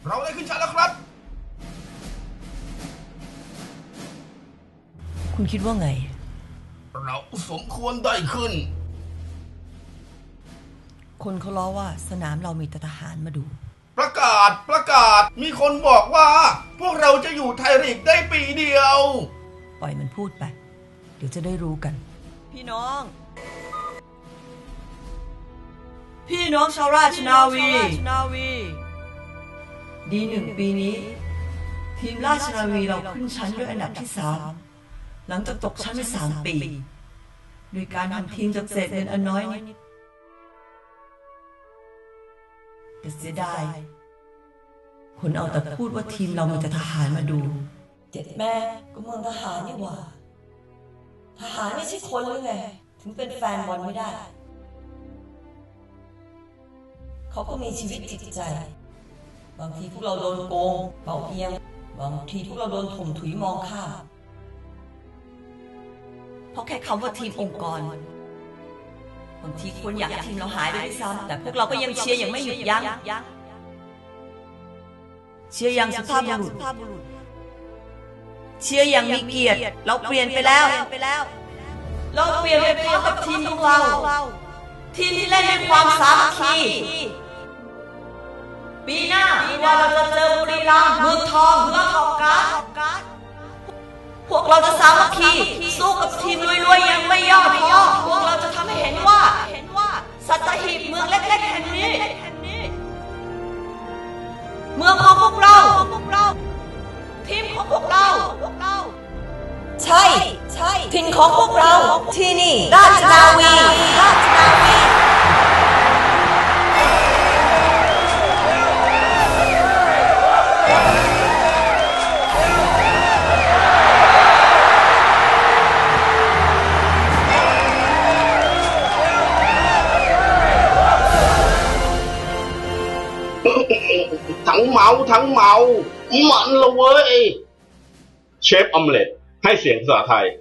เราได้ขึ้นชั้นแล้วครับคุณคิดว่าไงเราสมควรได้ขึ้นคนเขาล้อว่าสนามเรามีทหารมาดูประกาศมีคนบอกว่าพวกเราจะอยู่ไทยลีกได้ปีเดียวปล่อยมันพูดไปเดี๋ยวจะได้รู้กันพี่น้องชาวราชนาวีดีหนึ่งปีนี้ทีมราชนาวีเราขึ้นชั้นด้วยอันดับที่3หลังจากตกชั้นไป3 ปีโดยการทำทีมจากเศษเงินอันน้อยนิดแต่เสียดายคนเอาแต่พูดว่าทีมเรามีแต่ทหารมาดูเจ็ดแม่ก็เมืองทหารนี่หว่าทหารไม่ใช่คนหรือไงถึงเป็นแฟนบอลไม่ได้เขาก็มีชีวิตจิตใจบางทีพวกเราโดนโกงเป่าเอียงบางทีพวกเราโดนถมถุยมองข้ามเพราะแค่คำว่าทีมองค์กรบางทีคนอยากให้ทีมเราหายไปด้วยซ้ำแต่พวกเราก็ยังเชียร์อย่างไม่หยุดยั้งเชียร์อย่างสุภาพบุรุษเชียร์อย่างมีเกียรติเราเปลี่ยนไปแล้วเราเปลี่ยนไปพร้อมกับทีมของเราทีมที่เล่นด้วยความสามัคคีปีหน้าว่าเราจะเจอบุรีรัมย์เมืองทองเมืองทองการพวกเราจะสามัคคีสู้กับทีมรวยๆยังไม่ย่อท้อพวกเราจะทำให้เห็นว่าสัตหีบเมืองเล็กๆแห่งนี้เมืองของพวกเราทีมของพวกเราใช่ถิ่นของพวกเราที่นี่ราชนาวีทั้งเมามันละเว้ยเชฟออมเล็ตให้เสียงภาษาไทย